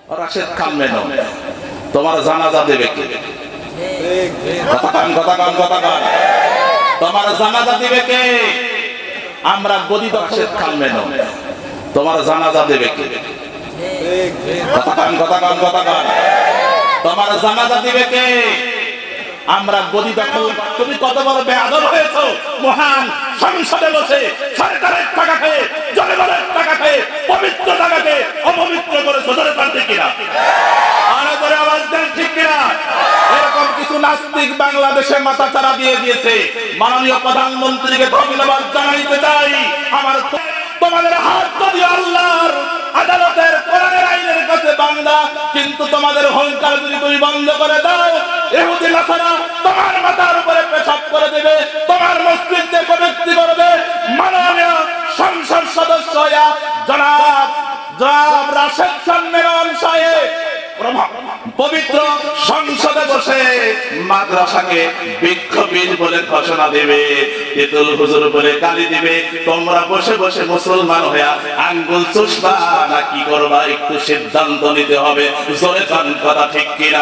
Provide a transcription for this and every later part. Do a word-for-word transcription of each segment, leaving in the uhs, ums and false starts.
রাশেদ খান মেনন তোমার জানাজা দেবে কে? কথা কান কথা কান কথা কান তোমার জানাজা দিবে কে? আমরা গদি রাশেদ খান মেনন তোমার জানাজা দেবে কে? কথা কান কথা কান কথা কান তোমার জানাজা দিবে কে? আমরা গদি দখল। তুমি কত বড় বেয়াদব হয়েছো! মহান সংসদে বসে সরকারের টাকা খেয়ে, জনগণের টাকা খেয়ে, পবিত্র টাকাকে অপবিত্র করে সোজরে পারতে কিনা? আরো করে আওয়াজ দেন ঠিক কিনা? এরকম কিছু নাস্তিক বাংলাদেশে মাথা চারা দিয়ে দিয়েছে। মাননীয় প্রধানমন্ত্রীকে ধন্যবাদ জানাইতে চাই। আমার তোমাদের হাত যদি আল্লাহর আদালতের কোরআনের আইনের কাছে বান্দা, কিন্তু তোমাদের অহংকার যদি তুমি বন্ধ করে দাও, ইহুদি নাসারা তোমার মাথার উপরে পেশাব করে দেবে, তোমার মসজিদে কটূক্তি করবে। মাননীয় সংসদ সদস্য জনাব জনাব রাশেদ খান মেনন সাহেব পবিত্র সংসদে বসে মাদ্রাসাকে বিক্ষোভীর বলে ঘোষণা দেবে, তেতুল হুজুর বলে গালি দিবে। তোমরা বসে বসে মুসলমান হইয়া আঙ্গুল চুষবা না কি করবা একটু সিদ্ধান্ত নিতে হবে। জোরে কান কথা ঠিক কিনা?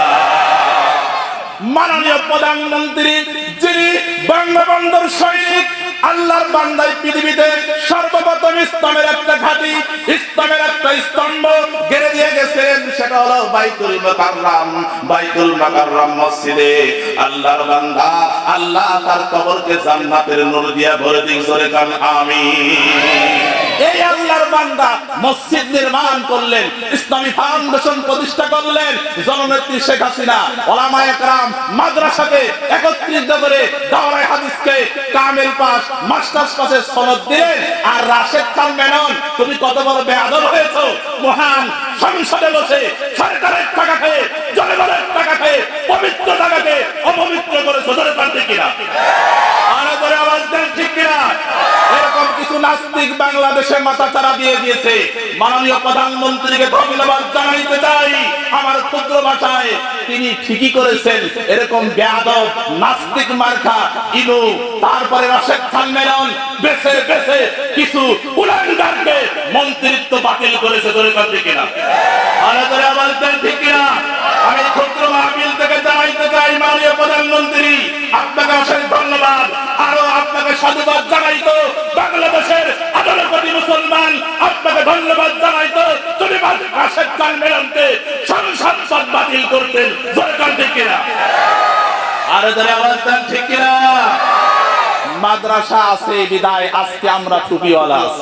মাননীয় প্রধানমন্ত্রী যিনি বঙ্গবন্ধুর সৈনিক, আল্লাহর বান্দায় পৃথিবীতে সর্বপ্রথম ইসলামের একটা ঘাঁটি, ইসলামের একটা স্তম্ভ গেড়ে দিয়ে গেছেন, সেটা হলো বাইতুল মুকাররম। বাইতুল মুকাররম মসজিদে আল্লাহর বান্দা আল্লাহ তার কবরকে জান্নাতের নূর দিয়া ভরে দিন। জোরে কান আমিন। এই আল্লাহর বান্দা মসজিদ নির্মাণ করলেন, ইসলামী ফাউন্ডেশন প্রতিষ্ঠা করলেন। জননেত্রী শেখ হাসিনা ওলামায়ে কেরাম মাদ্রাসাকে একত্রিত করে দাওরায়ে হাদিসকে কামেল পাস, মাস্টার্স পাসের সনদ দিলেন। আর রাশেদ খান মেনন তুমি কত বড় বেয়াদব হয়েছো! মহান সংসদে বসে সরকারের টাকা খেয়ে, জনগণের টাকা খেয়ে, পবিত্র টাকাকে অপবিত্র করে সোজরে পারতে কিনা? আরো করে আওয়াজ দেন ঠিক কিনা? এরকম কিছু নাস্তিক বাংলাদেশে মাথা চারা দিয়ে দিয়েছে। মাননীয় প্রধানমন্ত্রীকে ধন্যবাদ জানাইতে চাই। আমার ক্ষুদ্র ভাষায় তিনি ঠিকই করেছেন। এরকম বেয়াদব নাস্তিক মার্কা ইনু, তারপরে রাশেদ খান মেনন বেছে বেছে কিছু উলাঙ্গারকে মন্ত্রিত্ব বাতিল করেছে। ধরে পারতে কিনা? আরো করে আওয়াজ দেন ঠিক কিনা? আমি ক্ষুদ্র মাহফিল থেকে জানাইতে চাই, মাননীয় প্রধানমন্ত্রী আপনাকে অশেষ ধন্যবাদ। আরো আপনাকে সাধুবাদ জানাইতো বাংলাদেশের আঠারো কোটি মুসলমান, আপনাকে ধন্যবাদ জানাইতো যদি রাশেদ খান মেননকে সংসদ বাতিল করতেন। সরকার ঠিক কিনা? আরো ধরে আওয়াজ দেন ঠিক কিনা? মাদ্রাসা আছে বিদায় আজকে আমরা টুপিওয়ালা আছি।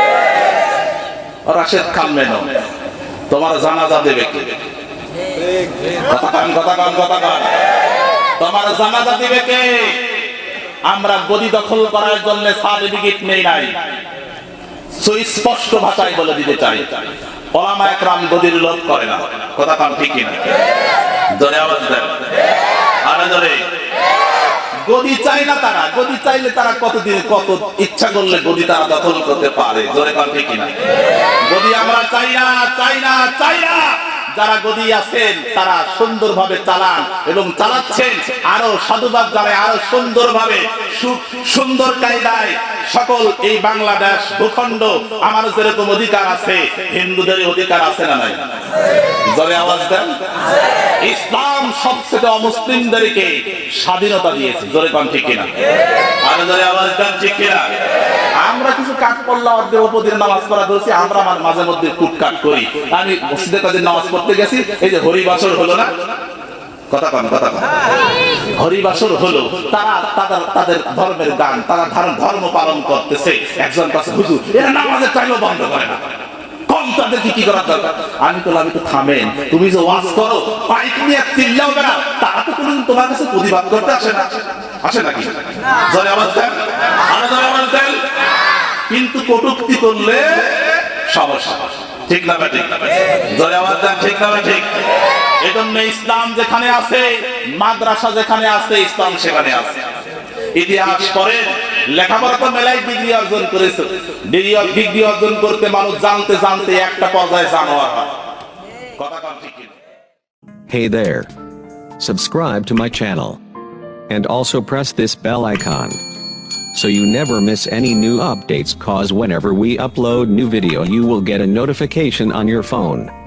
রাশেদ খান মেনন তোমার জানাজা দেবে কে? কথা কান কথা কান কথা কান তোমার জানাজা দিবে কে? আমরা গদি দখল করার জন্য সার্টিফিকেট নেই নাই, সুস্পষ্ট ভাষায় বলে দিতে চাই। ওলামায়ে কেরাম গদির লোভ করে না। কথা কান ঠিক কিনা? জোরে আওয়াজ দেন। আরে জোরে। গদি চাই না তারা। গদি চাইলে তারা কতদিন কত ইচ্ছা করলে গদি তারা দখল করতে পারে। জোরে কান ঠিক কিনা? গদি আমরা চাই না, চাই না, চাই না। যারা গদি আছেন তারা সুন্দরভাবে চালান এবং চালাচ্ছেন। আরো সাধুবাদ জানায়, আরো সুন্দরভাবে সুন্দর কায়দায় সকল এই বাংলাদেশ ভূখণ্ড আমার যেরকম অধিকার আছে, হিন্দুদের অধিকার আছে না নাই? জোরে আওয়াজ দেন। ইসলাম সবচেয়ে অমুসলিমদেরকে স্বাধীনতা দিয়েছে। জোরে কান ঠিক কিনা? আরো জোরে আওয়াজ দেন ঠিক কিনা? আমরা কিছু কাজ করলে অর্ধেক উপদিন নামাজ পড়া ধরছি, আমরা মাঝে মধ্যে টুকটাক করি। আমি মসজিদে কাজে নামাজ পড়তে গেছি, এই যে হরিবাসর হলো না, কথা কন কথা কন হরিবাসর হলো, তারা তাদের তাদের ধর্মের গান, তারা ধর্ম পালন করতেছে। একজন কাছে হুজুর এরা নামাজের টাইমও বন্ধ করে না, কম তাদেরকে কি করা দরকার? আমি তো আমি তো থামেন, তুমি যে ওয়াজ করো পাইক নিয়ে চিল্লাও না, তারা তো কোনোদিন তোমার কাছে প্রতিবাদ করতে আসে না, আসে নাকি? জোরে আওয়াজ দেন, আরো জোরে আওয়াজ দেন। কিন্তু কটূক্তি করলে সমস্যা, ঠিক না ঠিক? জোরে আওয়াজ দেন, ঠিক না ঠিক? এজন্য ইসলাম যেখানে আছে, মাদ্রাসা যেখানে আছে, ইসলাম সেখানে আছে। ইতিহাস পড়ে, লেখাপড়া তো মেলাই ডিগ্রি অর্জন করেছে, ডিগ্রি অর্জন করতে মানুষ জানতে জানতে একটা পর্যায়ে জানোয়ার হয়। কথা কম ঠিক কি? Hey there. Subscribe to my channel. And also press this bell icon, so you never miss any new updates, cause whenever we upload new video you will get a notification on your phone.